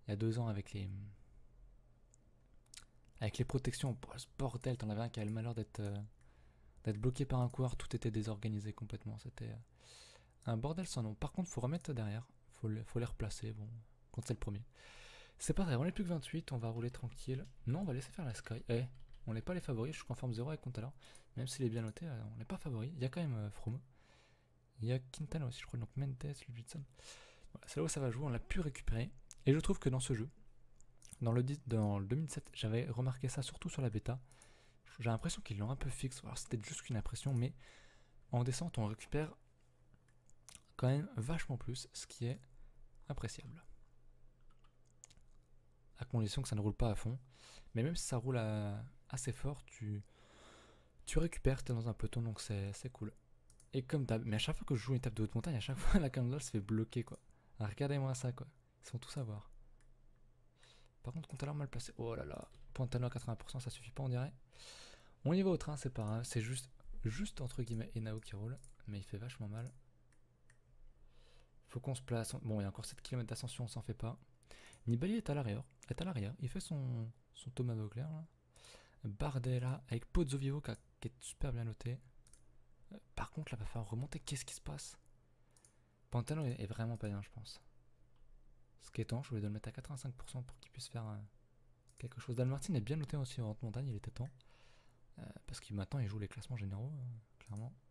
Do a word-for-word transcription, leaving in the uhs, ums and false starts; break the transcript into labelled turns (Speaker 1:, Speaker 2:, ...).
Speaker 1: il y a deux ans avec les avec les protections. Oh, ce bordel, t'en avais un qui avait le malheur d'être euh, d'être bloqué par un coureur, tout était désorganisé complètement. C'était euh, un bordel sans nom. Par contre, faut remettre derrière, faut, le, faut les replacer. Bon, quand c'est le premier. C'est pas grave, on est plus que vingt-huit, on va rouler tranquille. Non, on va laisser faire la Sky. Eh, on n'est pas les favoris, je suis conforme zéro avec Contala. Même s'il est bien noté, euh, on n'est pas favoris. Il y a quand même euh, Froome. Il y a Quintana aussi, je crois, donc Mendes, Ludwigson. Voilà, c'est là où ça va jouer, on l'a pu récupérer. Et je trouve que dans ce jeu, dans le, dans le deux mille sept, j'avais remarqué ça surtout sur la bêta. J'ai l'impression qu'ils l'ont un peu fixe. Alors c'était juste qu'une impression, mais en descente, on récupère quand même vachement plus, ce qui est appréciable. À condition que ça ne roule pas à fond. Mais même si ça roule à, assez fort, tu, tu récupères, tu es dans un peloton, donc c'est cool. Et comme d'hab, mais à chaque fois que je joue une étape de haute montagne, à chaque fois la candle se fait bloquer quoi. Alors, regardez-moi ça quoi. Ils sont tous à voir. Par contre, compte alors mal placé. Oh là là. Pointano à quatre-vingts pour cent, ça suffit pas, on dirait. On y va au train, c'est pas grave. C'est juste, juste entre guillemets Enao qui roule. Mais il fait vachement mal. Faut qu'on se place. Bon, il y a encore sept kilomètres d'ascension, on s'en fait pas. Nibali est à l'arrière. Est à l'arrière. Il fait son, son Thomas Vauclair là. Bardella avec Pozzo Vivo qui, qui est super bien noté. Euh, Par contre, là, va falloir remonter. Qu'est-ce qui se passe? Pantano est, est vraiment pas bien, je pense. Ce qui est temps, je voulais le mettre à quatre-vingt-cinq pour cent pour qu'il puisse faire euh, quelque chose. Dan Martin est bien noté aussi en haute montagne, il était temps. Euh, parce que maintenant il joue les classements généraux, euh, clairement.